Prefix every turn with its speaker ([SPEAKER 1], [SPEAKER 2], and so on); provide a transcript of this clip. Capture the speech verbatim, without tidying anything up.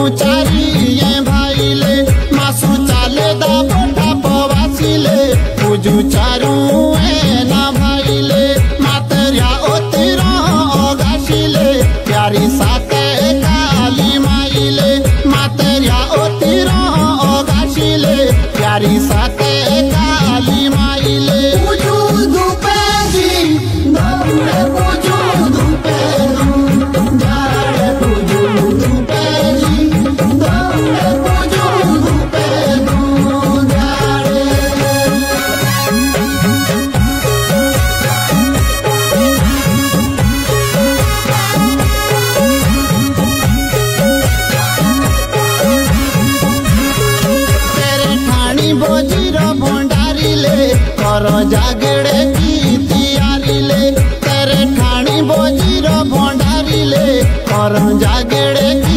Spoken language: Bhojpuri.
[SPEAKER 1] पूजू चारी ये भाई ले मासू चाले दा बोठा पवासी ले पूजू चारू ए ना भाई ले मातरिया ओतिरा गाशी ले प्यारी साथे काली माई ले मातरिया ओतिरा गाशी ले प्यारी साथे काली माई ले पूजू धूपे जी दौड़े पूजू धूपे जाड़े पूजू धूपे जी दौड़े पूजू धूपे जाड़े तेरे ठाणी बोजीरो भंडारी ले करो जागड़े की तैयारी ले तेरे ठाणी बोजीरो भंडारी ले करो जागड़े की